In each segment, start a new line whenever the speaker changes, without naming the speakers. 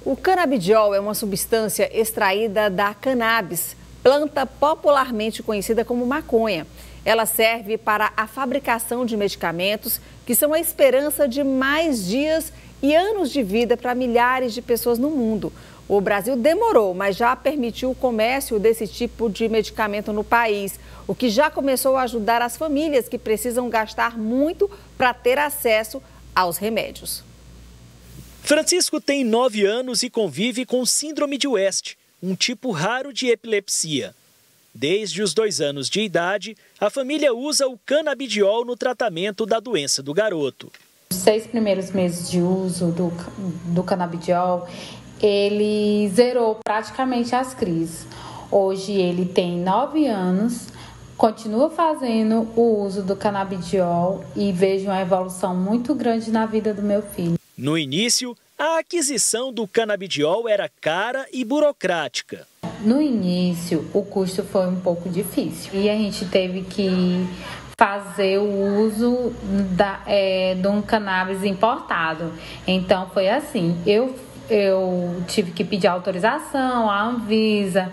O canabidiol é uma substância extraída da cannabis, planta popularmente conhecida como maconha. Ela serve para a fabricação de medicamentos que são a esperança de mais dias e anos de vida para milhares de pessoas no mundo. O Brasil demorou, mas já permitiu o comércio desse tipo de medicamento no país, o que já começou a ajudar as famílias que precisam gastar muito para ter acesso aos remédios.
Francisco tem 9 anos e convive com síndrome de West, um tipo raro de epilepsia. Desde os 2 anos de idade, a família usa o canabidiol no tratamento da doença do garoto.
Os 6 primeiros meses de uso do canabidiol, ele zerou praticamente as crises. Hoje ele tem 9 anos, continua fazendo o uso do canabidiol e vejo uma evolução muito grande na vida do meu filho.
No início, a aquisição do canabidiol era cara e burocrática.
No início, o custo foi um pouco difícil e a gente teve que fazer o uso de um cannabis importado. Então, foi assim, eu tive que pedir autorização à Anvisa,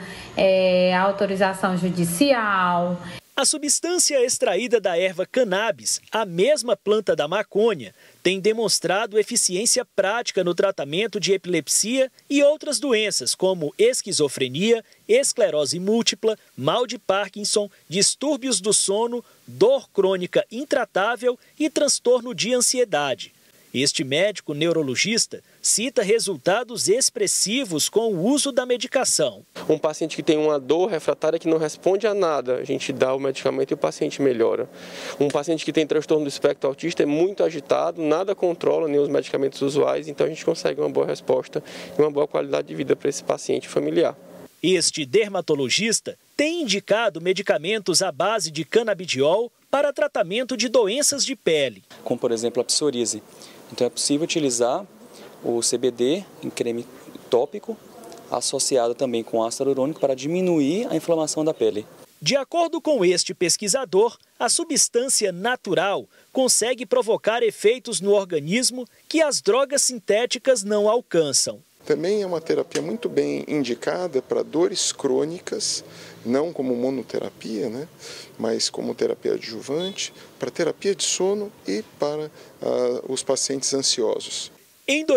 autorização judicial.
A substância extraída da erva cannabis, a mesma planta da maconha, tem demonstrado eficiência prática no tratamento de epilepsia e outras doenças como esquizofrenia, esclerose múltipla, mal de Parkinson, distúrbios do sono, dor crônica intratável e transtorno de ansiedade. Este médico neurologista cita resultados expressivos com o uso da medicação.
Um paciente que tem uma dor refratária que não responde a nada, a gente dá o medicamento e o paciente melhora. Um paciente que tem transtorno do espectro autista é muito agitado, nada controla, nem os medicamentos usuais, então a gente consegue uma boa resposta e uma boa qualidade de vida para esse paciente familiar.
Este dermatologista tem indicado medicamentos à base de canabidiol para tratamento de doenças de pele.
Como, por exemplo, a psoríase. Então é possível utilizar o CBD em creme tópico, associado também com ácido hialurônico para diminuir a inflamação da pele.
De acordo com este pesquisador, a substância natural consegue provocar efeitos no organismo que as drogas sintéticas não alcançam.
Também é uma terapia muito bem indicada para dores crônicas, não como monoterapia, mas como terapia adjuvante, para terapia de sono e para os pacientes ansiosos.
Em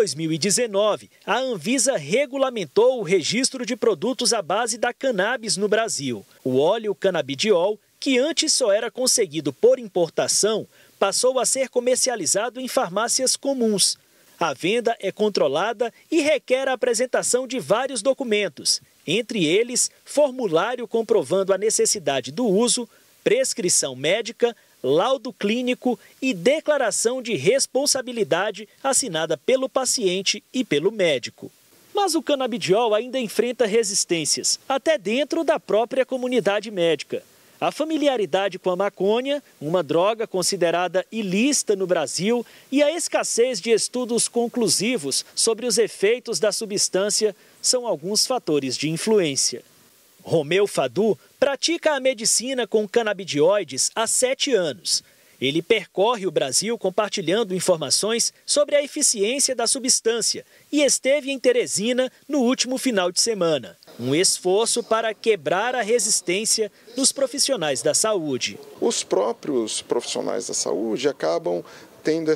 2019, a Anvisa regulamentou o registro de produtos à base da cannabis no Brasil. O óleo canabidiol, que antes só era conseguido por importação, passou a ser comercializado em farmácias comuns. A venda é controlada e requer a apresentação de vários documentos, entre eles formulário comprovando a necessidade do uso, prescrição médica, laudo clínico e declaração de responsabilidade assinada pelo paciente e pelo médico. Mas o canabidiol ainda enfrenta resistências, até dentro da própria comunidade médica. A familiaridade com a maconha, uma droga considerada ilícita no Brasil, e a escassez de estudos conclusivos sobre os efeitos da substância são alguns fatores de influência. Romeu Fadu pratica a medicina com canabidioides há 7 anos. Ele percorre o Brasil compartilhando informações sobre a eficiência da substância e esteve em Teresina no último final de semana. Um esforço para quebrar a resistência dos profissionais da saúde.
Os próprios profissionais da saúde acabam tendo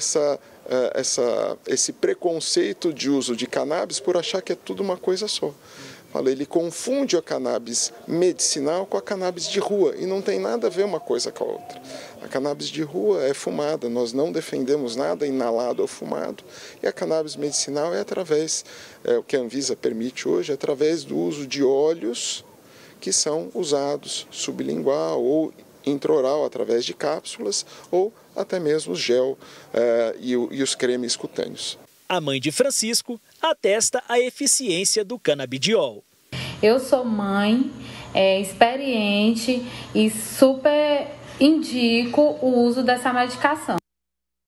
esse preconceito de uso de cannabis por achar que é tudo uma coisa só. Ele confunde a cannabis medicinal com a cannabis de rua e não tem nada a ver uma coisa com a outra. A cannabis de rua é fumada, nós não defendemos nada inalado ou fumado. E a cannabis medicinal é através, o que a Anvisa permite hoje, é através do uso de óleos que são usados sublingual ou intraoral, através de cápsulas ou até mesmo gel e os cremes cutâneos.
A mãe de Francisco atesta a eficiência do canabidiol.
Eu sou mãe, experiente e super indico o uso dessa medicação.